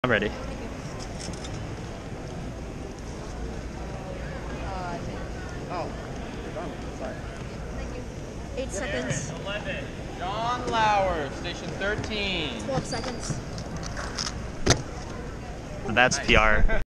I'm ready. Oh, you're done. Sorry. Thank you. 8 seconds. 11. John Lauer, station 13. 12 seconds. So that's Nice. PR.